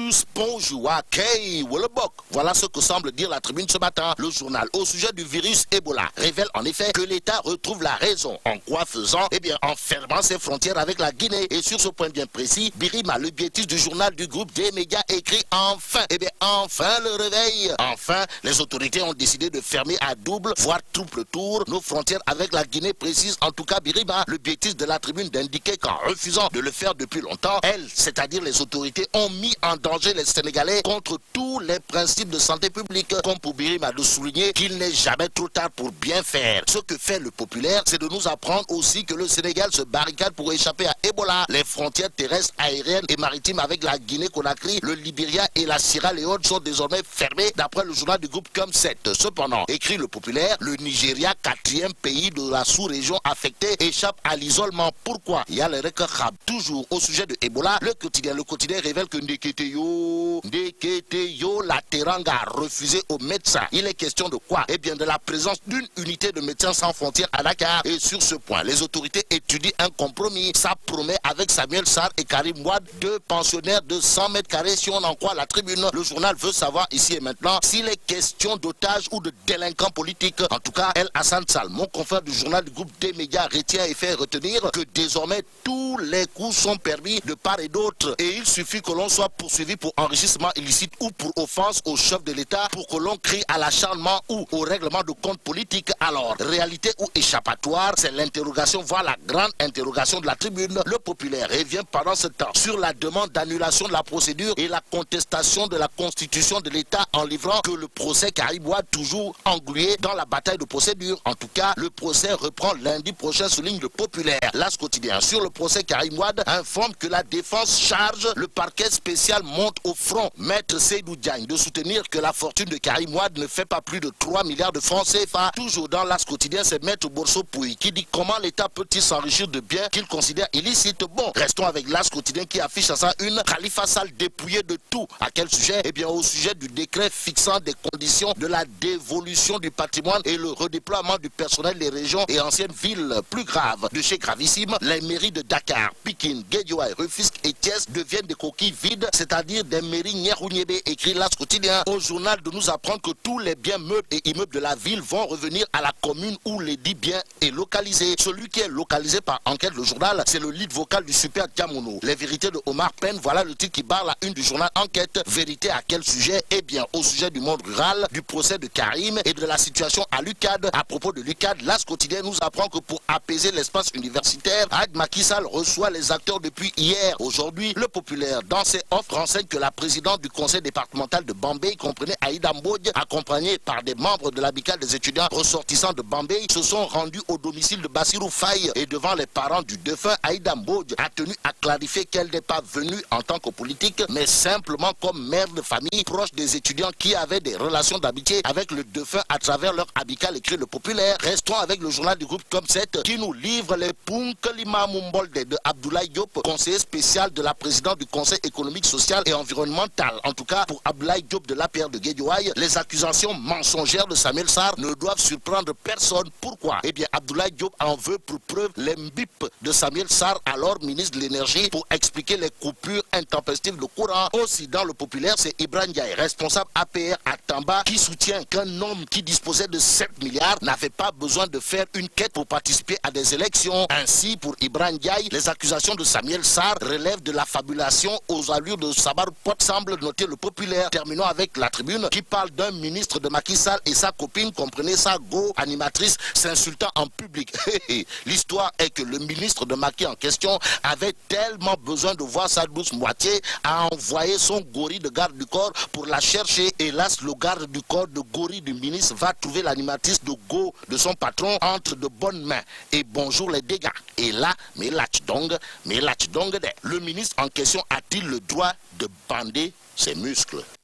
virus bonjour, Kay Wolobok. Voilà ce que semble dire la tribune ce matin. Le journal au sujet du virus Ebola révèle en effet que l'État retrouve la raison. En quoi faisant? Eh bien, en fermant ses frontières avec la Guinée. Et sur ce point bien précis, Birima, le bêtise du journal du groupe des médias, écrit enfin. Eh bien, enfin le réveil. Enfin, les autorités ont décidé de fermer à double, voire triple tour, nos frontières avec la Guinée, précise en tout cas Birima. Le bêtise de la tribune d'indiquer qu'en refusant de le faire depuis longtemps, elles, c'est-à-dire les autorités, ont mis en danger les Sénégalais contre tous les principes de santé publique. Comme pour Birima de souligner qu'il n'est jamais trop tard pour bien faire. Ce que fait le populaire, c'est de nous apprendre aussi que le Sénégal se barricade pour échapper à Ebola. Les frontières terrestres, aériennes et maritimes avec la Guinée-Conakry, le Libéria et la Sierra Leone sont désormais fermées d'après le journal du groupe Com7. Cependant, écrit le populaire, le Nigeria, quatrième pays de la sous-région affectée, échappe à l'isolement. Pourquoi? Il y a le Rekahab. Toujours au sujet de Ebola, le quotidien révèle que Ndeketeyo, la Teranga a refusé aux médecins. Il est question de quoi? Eh bien, de la présence d'une unité de médecins sans frontières à Dakar. Et sur ce point, les autorités étudient un compromis. Ça promet avec Samuel Sarr et Karim Wade, deux pensionnaires de 100 mètres carrés. Si on en croit la tribune, le journal veut savoir ici et maintenant s'il est question d'otages ou de délinquants politiques. En tout cas, El Hassan Sall, mon confrère du journal du groupe des médias, retient et fait retenir que désormais tous les coups sont permis de part et d'autre. Et il suffit que l'on soit poursuivi pour enrichissement illicite ou pour offense au chef de l'État pour que l'on crie à l'acharnement ou au règlement de compte politique. Alors, réalité ou échappatoire, c'est l'interrogation, voire la grande interrogation de la tribune. Le populaire revient pendant ce temps sur la demande d'annulation de la procédure et la contestation de la constitution de l'État en livrant que le procès Karim Wade toujours englué dans la bataille de procédure. En tout cas, le procès reprend lundi prochain, souligne le populaire. L'As quotidien sur le procès Karim Wade informe que la défense charge le parquet spécial monte au front. Maître Seydou Diagne de soutenir que la fortune de Karim Wade ne fait pas plus de 3 milliards de francs CFA. Toujours dans l'As quotidien, c'est Maître Borso Pouy qui dit comment l'État peut-il s'enrichir de biens qu'il considère illicites. Bon, restons avec l'As quotidien qui affiche à ça une Khalifa Sall dépouillé de tout. À quel sujet? Eh bien, au sujet du décret fixant des conditions de la dévolution du patrimoine et le redéploiement du personnel des régions et anciennes villes. Plus grave, de chez gravissime, les mairies de Dakar, Pikine, Guédiawaye, Rufisque et Thiès deviennent des coquilles vides, c'est-à-dire des mairies Nyeruniébé, écrit l'As quotidien. Au journal de nous apprendre que tous les biens meubles et immeubles de la ville vont revenir à la commune où les dits biens est localisé. Celui qui est localisé par enquête le journal, c'est le lead vocal du Super Diamono. Les vérités de Omar Penn, voilà le titre qui barre la une du journal Enquête. Vérité à quel sujet? Eh bien, au sujet du monde rural, du procès de Karim et de la situation à l'UCAD. À propos de l'UCAD, l'As quotidien nous apprend que pour apaiser l'espace universitaire, Macky Sall reçoit les acteurs depuis hier. Aujourd'hui, le populaire, dans ses offres, renseigne que la présidente du conseil départemental de Bambey, comprenait Aïda Mbodj, accompagnée par des membres de l'amicale des étudiants ressortissants de Bambey, se sont rendus au domicile de Bassirou Faye et devant les parents du défunt, Aïda Mbodj a tenu à clarifier qu'elle n'est pas venue en tant que politique, mais simplement comme mère de famille proche des étudiants qui avaient des relations d'amitié avec le défunt à travers leur amicale, écrit le populaire. Restons avec le journal du groupe Com7 qui nous livre les Punkalima Mumbolde de Abdoulaye Diop, conseiller spécial de la présidente du conseil économique, social et environnemental. En tout cas, pour Abdoulaye Diop de l'APR de Guédiawaye, les accusations mensongères de Samuel Sarr ne doivent surprendre personne. Pourquoi? Eh bien, Abdoulaye Diop en veut pour preuve les mbip de Samuel Sarr, alors ministre de l'énergie, pour expliquer les coupures intempestives de courant. Aussi dans le populaire, c'est Ibrahim Ndiaye, responsable APR à Tamba, qui soutient qu'un homme qui disposait de 7 milliards n'avait pas besoin de faire une quête pour participer à des élections. Ainsi, pour Ibrahim Ndiaye, les accusations de Samuel Sarr relèvent de la fabulation aux allures de Sabar Pot, semble noter le populaire. Terminons avec la tribune qui parle d'un ministre de Macky Sall et sa copine, comprenez sa go animatrice, s'insultant en public. L'histoire est que le ministre de Macky en question avait tellement besoin de voir sa douce moitié à envoyer son gorille de garde du corps pour la chercher. Hélas, le garde du corps de gorille du ministre va trouver l'animatrice de go de son patron entre de bonnes mains. Et bonjour les dégâts. Et là, mais lachdong, le ministre en question a-t-il le droit de bander ses muscles?